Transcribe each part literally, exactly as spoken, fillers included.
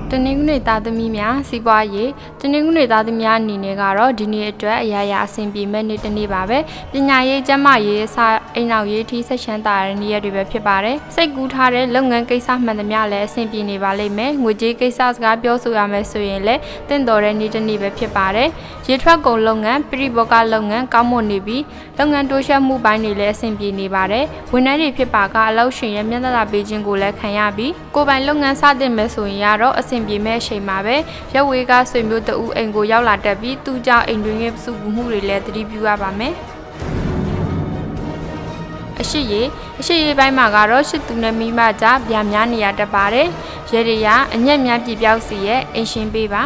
တနင်္ဂနွေသားသမီးများစီးပွားရေးတနင်္ဂနွေသားသမီးများအနေနဲ့ကတော့ဒီနေ့အတွက်အရာရာအဆင်ပြေမဲ့နေ့တစ်နေ့ပါပဲပညာရေးကျန်းမာရေးအစအိမ်နောက်ရေးထိဆက်ချမ်းသာတဲ့နေ့ရက်တွေပဲဖြစ်ပါတယ်စိတ်ကူးထားတဲ့လုပ်ငန်းကိစ္စမှန်သမျှလည်းအဆင်ပြေနေပါလိမ့်မယ်ငွေကြေးကိစ္စစကားပြောဆိုရမယ်ဆိုရင်လည်းတင့်တော်တဲ့နေ့တစ်နေ့ပဲဖြစ်ပါတယ်ရေထွက်ကုန်လုပ်ငန်းပရိဘောဂလုပ်ငန်းကောင်းမွန်နေပြီးလုပ်ငန်းတိုးတက်မှုပိုင်းတွေလည်းအဆင်ပြေနေပါတယ်ဝန်ထမ်းတွေဖြစ်ပါကအလုပ်ရှင်ရဲ့မျက်နှာသာပေးခြင်းကိုလည်းခံရပြီးကိုယ်ပိုင်လုပ်ငန်းစတင်မယ်ဆိုရင်ကတော့အဆင်ပြေမဲ့အချိန်မှာပဲရက်ဝေးကဆွေမျိုးတဦးအိမ်ကိုရောက်လာတတ်ပြီးသူ့ကြောင့်အိမ်တွင်းရဲ့စုပူမှုတွေလည်းသတိပြုရပါမယ်အရှိရေအရှိရေပိုင်းမှာကတော့ရှစ်သူနဲ့မိမကြားဗျာများနေရတတ်ပါတယ်ရေတွေကအညက်များပြပြောက်စီရဲ့အိမ်ရှင်ပေးပါ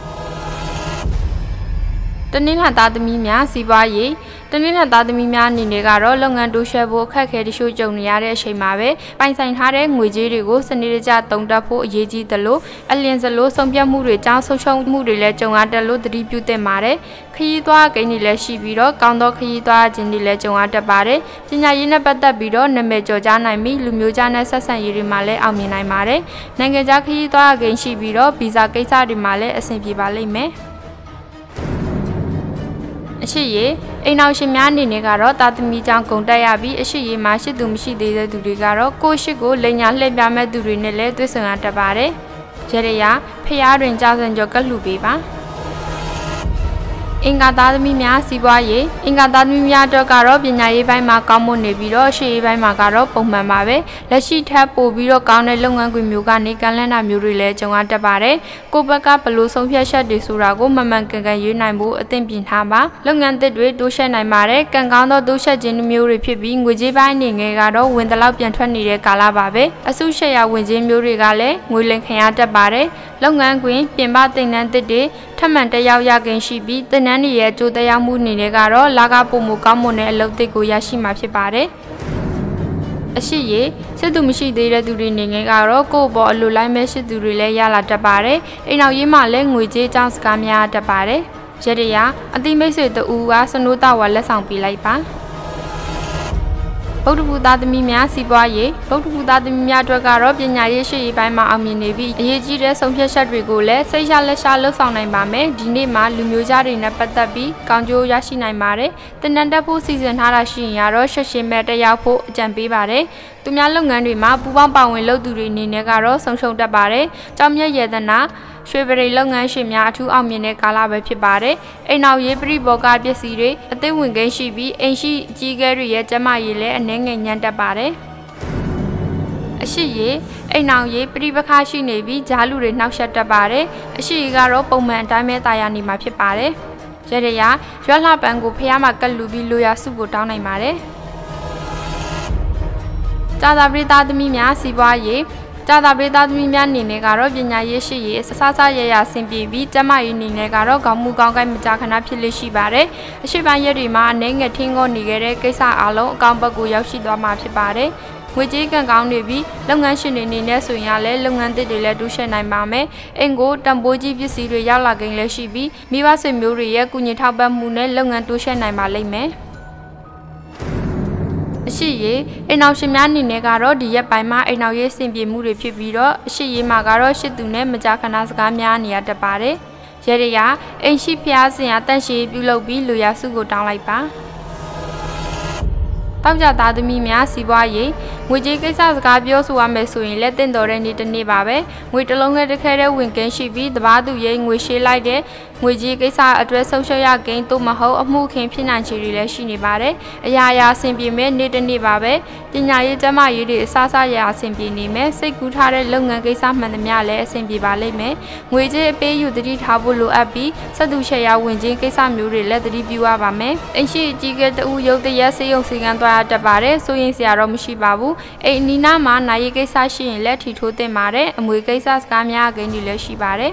တနင်္လာသားသမီးများစီးပွားရေးတနင်္လာသားသမီးများအနေနဲ့ကတော့လုပ်ငန်းတိုးတက်ဖို့အခက်အခဲတချို့ကြုံနေရတဲ့အချိန်မှာပဲပိုင်ဆိုင်ထားတဲ့ငွေကြေးတွေကိုစနစ်တကျသုံးသပ်ဖို့အရေးကြီးသလိုအလျင်စလိုဆုံးဖြတ်မှုတွေကြောင့်ဆုံးရှုံးမှုတွေလည်းကြုံရတတ်လို့သတိပြုသင့်ပါတယ်ခရီးသွားကိန်းတွေလည်းရှိပြီးတော့ကောင်းသောခရီးသွားခြင်းတွေလည်းကြုံရတတ်ပါတယ်ပညာရေးနဲ့ပတ်သက်ပြီးတော့နာမည်ကျော်ကြားနိုင်ပြီးလူမျိုးကြားနဲ့ဆက်ဆံရေးတွေမှာလည်းအောင်မြင်နိုင်ပါတယ်နိုင်ငံခြားခရီးသွားကိန်းရှိပြီးတော့ဗီဇာကိစ္စတွေမှာလည်းအဆင်ပြေပါလိမ့်မယ်အရှိရေအိမ်နောက်ရှင်များအနေနဲ့ကတော့တာသမီကြောင့်ဂုံတက်ရပြီးအရှိရေမှာရှိသူမရှိသေးတဲ့သူတွေကတော့ကိုရှိကိုလိန်ညာလှည့်ပြမဲ့သူတွေနဲ့လည်းတွေ့ဆုံရတတ်ပါတယ်။ရေရဖျားတွင်ကြာစံကြောကလှူပေးပါ။အင်္ဂါသားသမီးများစီးပွားရေးအင်္ဂါသားသမီးများတော့ကတော့ပညာရေးပိုင်းမှာကောင်းမွန်နေပြီးတော့ရှေ့ရေးပိုင်းမှာကတော့ပုံမှန်ပါပဲလက်ရှိထပ်ပို့ပြီးတော့ကောင်းတဲ့လုပ်ငန်းခွင်မျိုးကနေကန့်လန့်တာမျိုးတွေလည်းကြုံရတတ်ပါတယ်ကိုယ့်ဘက်ကဘလို့ဆုံးဖြတ်ချက်တွေဆိုတာကိုမှန်မှန်ကန်ကန်ရွေးနိုင်ဖို့အသင့်ပြင်ထားပါလုပ်ငန်းသစ်တွေတိုးတက်နိုင်ပါတယ်ကံကောင်းသောတိုးတက်ခြင်းမျိုးတွေဖြစ်ပြီးငွေကြေးပိုင်းအနေငယ်ကတော့ဝင်တလောက်ပြန်ထွက်နေတဲ့ကာလပါပဲအစုရှယ်ယာဝင်ခြင်းမျိုးတွေကလည်းငွေလိမ်ခံရတတ်ပါတယ်လုပ်ငန်းခွင်ပြင်ပသင်တန်းသစ်တွေထပ်မံတက်ရောက်ရခင်ရှိပြီးသင်တန်းတွေရဲ့အကျိုးသက်ရောက်မှုအနေနဲ့ကတော့လာကပုံမကောင်းမွန်တဲ့အလုပ်သစ်ကိုရရှိမှာဖြစ်ပါတယ်အရှိရေစစ်သူမရှိသေးတဲ့သူတွေနေငယ်ကတော့ကိုယ့်ဘောအလိုလိုက်မဲ့ရှိသူတွေလည်းရလာတတ်ပါတယ်အိမ်နောက်ရေးမှလည်းငွေကြေးကြောင်းစကားများတတ်ပါတယ်ရတရအတိမိတ်ဆွေတူကစနိုးတာဝါလက်ဆောင်ပေးလိုက်ပါဗုဒ္ဓဘုသားသမီးများစီးပွားရေးဗုဒ္ဓဘုသားသမီးများအတွက်ကတော့ပညာရေးရှိရေးပိုင်းမှာအောင်မြင်နေပြီးအရေးကြီးတဲ့ဆုံးဖြတ်ချက်တွေကိုလည်းစိတ်ရလက်ရှာလှုပ်ဆောင်နိုင်ပါမယ်ဒီနေ့မှာလူမျိုးကြားတွေနဲ့ပတ်သက်ပြီးကောင်းကျိုးရရှိနိုင်ပါတယ်တင်နန်းတက်ဖို့စီစဉ်ထားတာရှိရင်ကတော့ရှက်ရှင်းမဲ့တက်ရောက်ဖို့အကြံပေးပါတယ်သူများလုပ်ငန်းတွေမှာပူပေါင်းပါဝင်လုပ်သူတွေအနေနဲ့ကတော့ဆုံးရှုံးတတ်ပါတယ်ကြောင်မြတ်ရတနာရွှေပရိလုပ်ငန်းရှင်များအထူးအောင်မြင်တဲ့ကာလပဲဖြစ်ပါတယ်။အိမ်နောက်ရေးပရိဘောဂပစ္စည်းတွေအသိဝင်ကိန်းရှိပြီးအိမ်ရှိအကြီးအကဲတွေရဲ့ကျန်းမာရေးလည်းအနည်းငယ်ညံ့တတ်ပါတယ်။အရှိရေအိမ်နောက်ရေးပရိပခရှိနေပြီးဂျားလူတွေနှောက်ယှက်တတ်ပါတယ်။အရှိရေကတော့ပုံမှန်အတိုင်းပဲတာယာနေမှာဖြစ်ပါတယ်။ရရရရွက်လှပန်းကိုဖះမှာကတ်လူပြီးလိုရာစုကိုတောင်းနိုင်ပါတယ်။ကြာသာပရိသတ်သမီးများစီးပွားရေးကြာသာပရိသတ်သမီးများအနေနဲ့ကတော့ပညာရေးရှိရေးအစစရရဆင်ပြေပြီးကျမရေးအနေနဲ့ကတော့ခေါင်းမူကောင်းကိုင်းမကြခဏဖြစ်လိရှိပါတယ်။အရှိပိုင်းရက်တွေမှာအနေငယ်ထင်းငေါနေခဲ့တဲ့ကိစ္စအလုံးအကောင့်ဘက်ကိုရောက်ရှိသွားမှာဖြစ်ပါတယ်။ငွေကြေးကံကောင်းနေပြီးလုပ်ငန်းရှင်တွေအနေနဲ့ဆိုရင်လည်းလုပ်ငန်းသစ်တွေလည်းတိုးတက်နိုင်ပါမယ်။အင်ကိုတံပိုးကြီးပစ္စည်းတွေရောက်လာကိန်းလည်းရှိပြီးမိဘဆွေမျိုးတွေရဲ့ကုညီထောက်ပံ့မှုနဲ့လုပ်ငန်းတိုးတက်နိုင်ပါလိမ့်မယ်။အရှိရေအိမ်နောက်ရှင်များအနေနဲ့ကတော့ဒီရက်ပိုင်းမှာအိမ်နောက်ရေးစင်ပြေမှုတွေဖြစ်ပြီးတော့အရှိရေမှာကတော့ရှစ်သူနဲ့မကြာခဏစကားများနေရတတ်ပါတယ်။ရရရအိမ်ရှိဖျားစင်ရတန့်ရှည်ပြုလုပ်ပြီးလူရစုကိုတောင်းလိုက်ပါ။တောက်ကြသားသမီးများစီးပွားရေးငွေကြေးကိစ္စစကားပြောဆိုရမယ်ဆိုရင်လက်တင်တော်တဲ့နေ့တစ်နေ့ပါပဲငွေတလုံးနဲ့တစ်ခဲတဲ့ဝင်ကင်းရှိပြီးတပားသူရဲ့ငွေရှေးလိုက်တဲ့ငွေကြီးကိစ္စအတွက်ဆုံးရှုံးရကိန်းတို့မဟုတ်အမှုခင်ဖြစ်နိုင်ခြေတွေလည်းရှိနေပါတယ်အရာရာအဆင်ပြေမဲ့နေ့တစ်နေ့ပါပဲပညာရေးကျန်းမာရေးတွေအစစရရအဆင်ပြေနေမယ်စိတ်ကူးထားတဲ့လုပ်ငန်းကိစ္စမှန်သမျှလည်းအဆင်ပြေပါလိမ့်မယ်ငွေကြေးအပေးယူတတိထားဖို့လိုအပ်ပြီးစက်သူရှယ်ယာဝင်ခြင်းကိစ္စမျိုးတွေလည်းတတိပြုရပါမယ်အိမ်ရှိအကြီးကဲတူရုပ်တရက်စေးရုံစီကံသွားရတတ်ပါတယ်ဆိုရင်စရာတော့မရှိပါဘူးအိမ်နီနာမှာနိုင်ရေးကိစ္စရှိရင်လည်းထီထိုးသင့်ပါတယ်အမွေကိစ္စစကားများကိန်းတွေလည်းရှိပါတယ်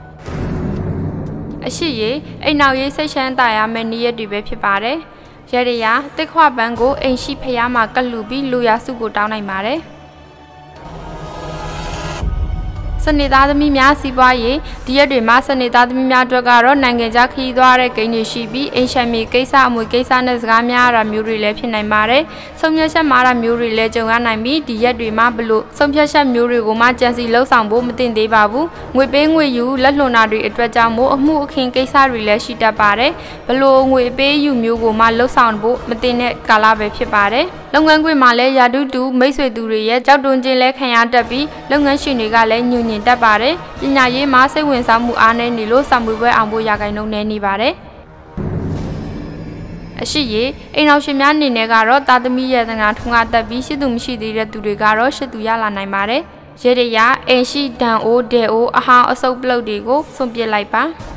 အရှိရေအိမ်နောက်ရေးစိတ်ချမ်းသာရမယ့်နေ့ရက်တွေပဲဖြစ်ပါတယ်ရရရတစ်ခွပန်းကိုအိမ်ရှိဖျားမှာကတ်လူပြီးလူရစုကိုတောင်းနိုင်ပါတယ်စနေသားသမီးများစီးပွားရေးဒီရက်တွေမှာစနေသားသမီးများအတွက်ကတော့နိုင်ငံခြားခရီးသွားတဲ့ဂိမ်းတွေရှိပြီးအိမ်ရှံမီကိစ္စအမွေကိစ္စနဲ့စကားများရတာမျိုးတွေလည်းဖြစ်နိုင်ပါတယ်ဆုံးဖြတ်ချက်မှားတာမျိုးတွေလည်းကြုံရနိုင်ပြီးဒီရက်တွေမှာဘလို့ဆုံးဖြတ်ချက်မျိုးတွေကိုမှကြံစီလှုပ်ဆောင်ဖို့မတင်သေးပါဘူးငွေပေးငွေယူလက်လွန်တာတွေအတွက်ကြောင့်မို့အမှုအခင်းကိစ္စတွေလည်းရှိတတ်ပါတယ်ဘလို့ငွေပေးယူမျိုးကိုမှလှုပ်ဆောင်ဖို့မတင်တဲ့ကာလပဲဖြစ်ပါတယ်လုပ်ငန်းခွင်မှာလည်းယာတုတူမိတ်ဆွေသူတွေရဲ့ကြောက်တွန်းခြင်းလဲခံရတတ်ပြီးလုပ်ငန်းရှင်တွေကလည်းညှို့ညင်တတ်ပါတယ်ပညာရေးမှာစိတ်ဝင်စားမှုအားနည်းနေလို့စာမှုပွဲအောင်ဖို့ရာဂိုင်နှုန်းနည်းနေပါတယ်အရှိရေအိမ်တော်ရှင်များအနေနဲ့ကတော့တာသမီရဲ့သနာထုံးကတက်ပြီးရှိသူမရှိသေးတဲ့သူတွေကတော့ရှိသူရလာနိုင်ပါတယ်ရေရရအိမ်ရှိဒန်အိုဒဲအိုအဟောင်းအစုပ်ပလုတ်တွေကိုစွန့်ပစ်လိုက်ပါ